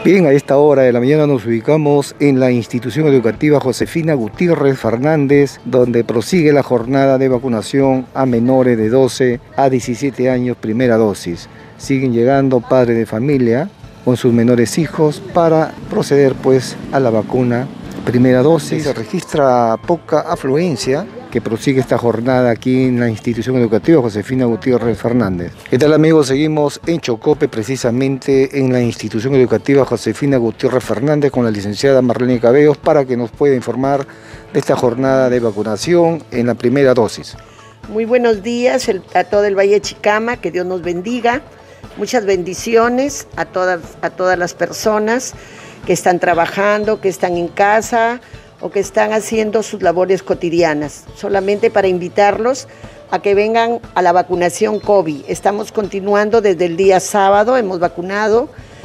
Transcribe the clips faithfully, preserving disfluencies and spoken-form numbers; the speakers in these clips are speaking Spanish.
Bien, a esta hora de la mañana nos ubicamos en la institución educativa Josefina Gutiérrez Fernández, donde prosigue la jornada de vacunación a menores de doce a diecisiete años, primera dosis. Siguen llegando padres de familia con sus menores hijos para proceder pues a la vacuna primera dosis. Se registra poca afluencia que prosigue esta jornada aquí en la institución educativa Josefina Gutiérrez Fernández. ¿Qué tal, amigos? Seguimos en Chocope, precisamente en la institución educativa Josefina Gutiérrez Fernández con la licenciada Marlene Cabellos para que nos pueda informar de esta jornada de vacunación en la primera dosis. Muy buenos días a todo el Valle de Chicama, que Dios nos bendiga. Muchas bendiciones a todas, a todas las personas que están trabajando, que están en casa o que están haciendo sus labores cotidianas. Solamente para invitarlos a que vengan a la vacunación COVID. Estamos continuando desde el día sábado, hemos vacunado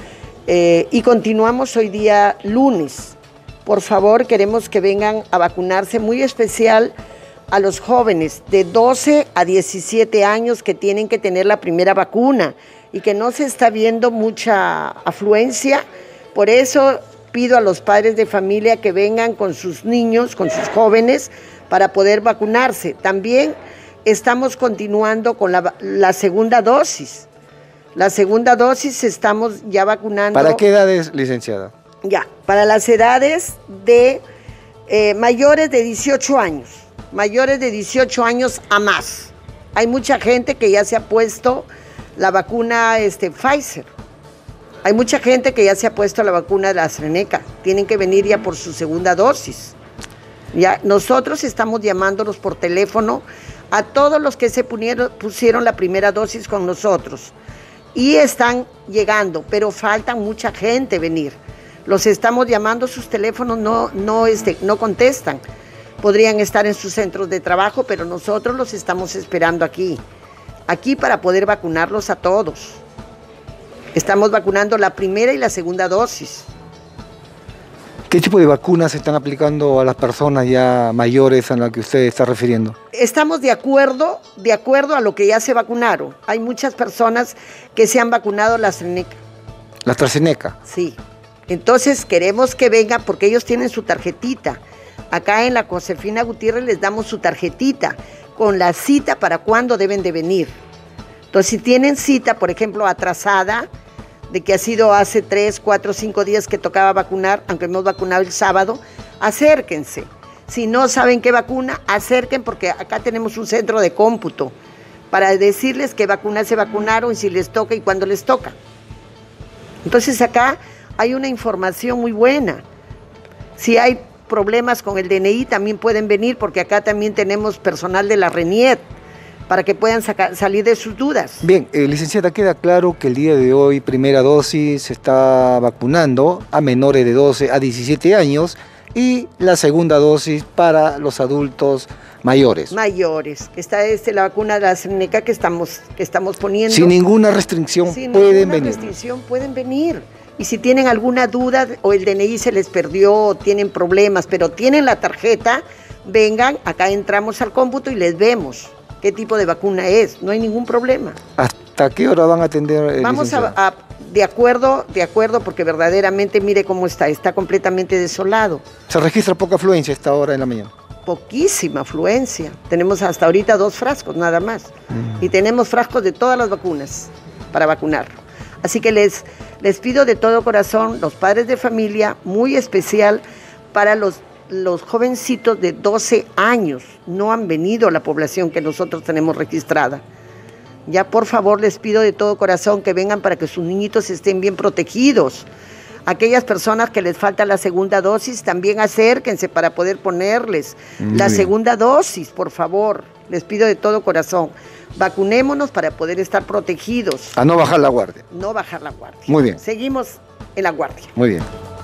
eh, y continuamos hoy día lunes. Por favor, queremos que vengan a vacunarse, muy especial a los jóvenes de doce a diecisiete años que tienen que tener la primera vacuna y que no se está viendo mucha afluencia. Por eso pido a los padres de familia que vengan con sus niños, con sus jóvenes, para poder vacunarse. También estamos continuando con la, la segunda dosis. La segunda dosis estamos ya vacunando. ¿Para qué edades, licenciada? Ya, para las edades de eh, mayores de dieciocho años. Mayores de dieciocho años a más. Hay mucha gente que ya se ha puesto la vacuna este, Pfizer. Hay mucha gente que ya se ha puesto la vacuna de la AstraZeneca. Tienen que venir ya por su segunda dosis. Ya, nosotros estamos llamándolos por teléfono a todos los que se pusieron, pusieron la primera dosis con nosotros. Y están llegando, pero falta mucha gente venir. Los estamos llamando, sus teléfonos no, no, este, no contestan. Podrían estar en sus centros de trabajo, pero nosotros los estamos esperando aquí. Aquí para poder vacunarlos a todos. Estamos vacunando la primera y la segunda dosis. ¿Qué tipo de vacunas se están aplicando a las personas ya mayores a las que usted está refiriendo? Estamos de acuerdo, de acuerdo a lo que ya se vacunaron. Hay muchas personas que se han vacunado la AstraZeneca. ¿La AstraZeneca? Sí. Entonces queremos que vengan porque ellos tienen su tarjetita. Acá en la Josefina Gutiérrez les damos su tarjetita con la cita para cuándo deben de venir. Entonces si tienen cita, por ejemplo, atrasada, de que ha sido hace tres, cuatro, cinco días que tocaba vacunar, aunque hemos vacunado el sábado, acérquense. Si no saben qué vacuna, acerquen porque acá tenemos un centro de cómputo para decirles qué vacunas se vacunaron y si les toca y cuándo les toca. Entonces acá hay una información muy buena. Si hay problemas con el D N I también pueden venir porque acá también tenemos personal de la RENIET para que puedan sacar, salir de sus dudas. Bien, eh, licenciada, queda claro que el día de hoy primera dosis se está vacunando a menores de doce a diecisiete años y la segunda dosis para los adultos mayores. Mayores, que está este, la vacuna de la AstraZeneca que estamos, que estamos poniendo. Sin ninguna restricción Sin pueden ninguna venir. restricción pueden venir. Y si tienen alguna duda o el D N I se les perdió o tienen problemas, pero tienen la tarjeta, vengan, acá entramos al cómputo y les vemos qué tipo de vacuna es, no hay ningún problema. ¿Hasta qué hora van a atender? Vamos a, a, de acuerdo, de acuerdo, porque verdaderamente mire cómo está, está completamente desolado. Se registra poca afluencia a esta hora de la mañana. Poquísima afluencia, tenemos hasta ahorita dos frascos nada más, mm. y tenemos frascos de todas las vacunas para vacunar. Así que les, les pido de todo corazón, los padres de familia, muy especial para los los jovencitos de doce años, no han venido a la población que nosotros tenemos registrada. Ya por favor les pido de todo corazón que vengan para que sus niñitos estén bien protegidos. Aquellas personas que les falta la segunda dosis, también acérquense para poder ponerles Muy la bien. segunda dosis, por favor. Les pido de todo corazón. Vacunémonos para poder estar protegidos. A no bajar la guardia. No bajar la guardia. Muy bien. Seguimos en la guardia. Muy bien.